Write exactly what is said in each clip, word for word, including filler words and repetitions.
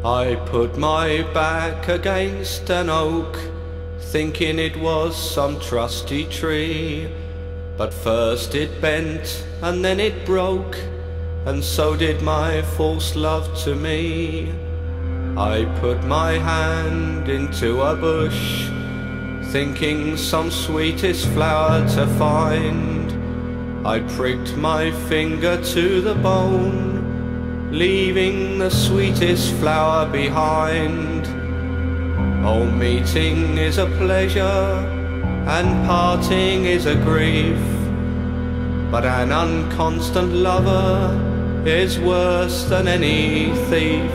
I put my back against an oak, thinking it was some trusty tree. But first it bent and then it broke, and so did my false love to me. I put my hand into a bush, thinking some sweetest flower to find. I pricked my finger to the bone, leaving the sweetest flower behind. Oh, meeting is a pleasure and parting is a grief, but an unconstant lover is worse than any thief.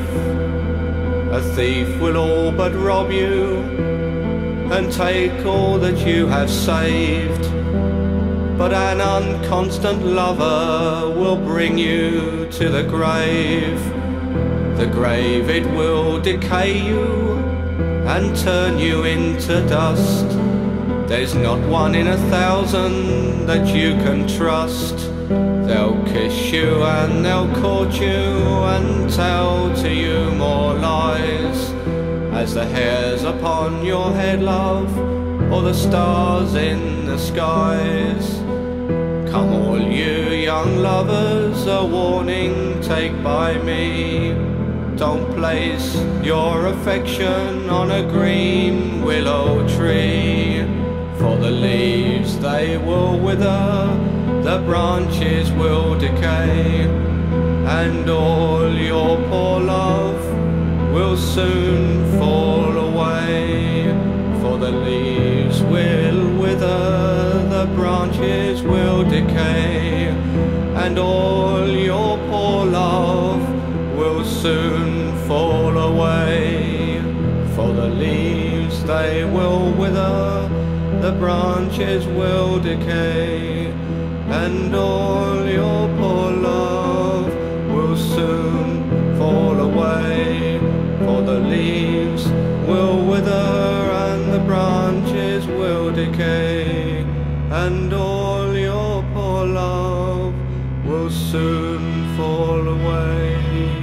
A thief will all but rob you and take all that you have saved, but an unconstant lover will bring you to the grave. The grave, it will decay you and turn you into dust. There's not one in a thousand that you can trust. They'll kiss you and they'll court you and tell to you more lies, as the hairs upon your head, love, or the stars in the skies. Come all you young lovers, a warning take by me. Don't place your affection on a green willow tree, for the leaves they will wither, the branches will decay, and all your poor love will soon fall away. For the leaves will wither, the branches will decay, and all your poor love will soon fall away. For the leaves they will wither, the branches will decay, and all your poor love will soon fall away. For the leaves will wither and the branches will decay, and all your poor love will soon fall away.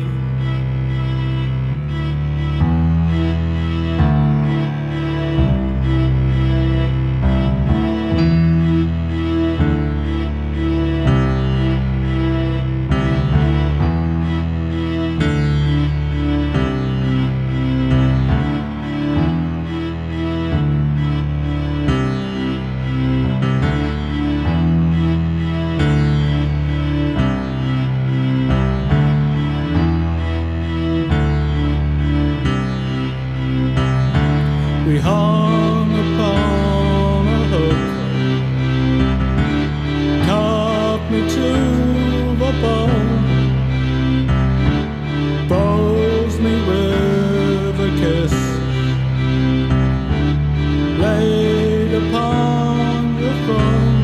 We hung upon a hook, cut me to the bone, froze me with a kiss, laid upon your throne,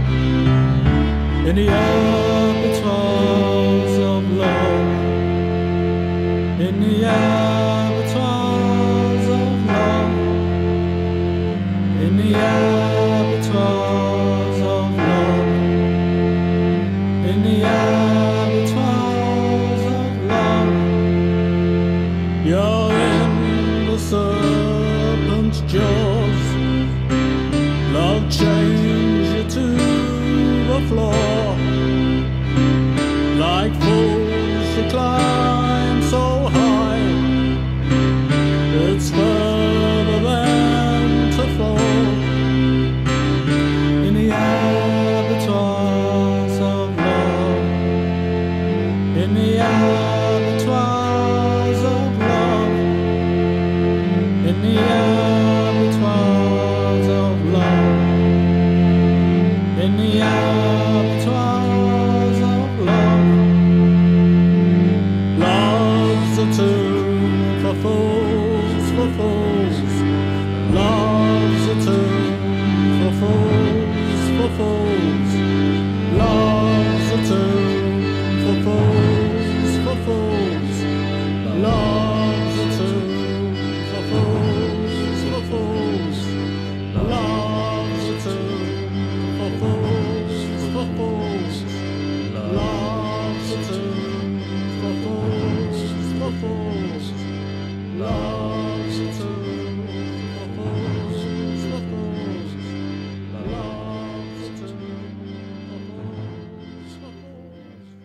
in the abattoirs of love, in the abattoirs of love, in the abattoirs of love, in the abattoirs of love. You're in the sun.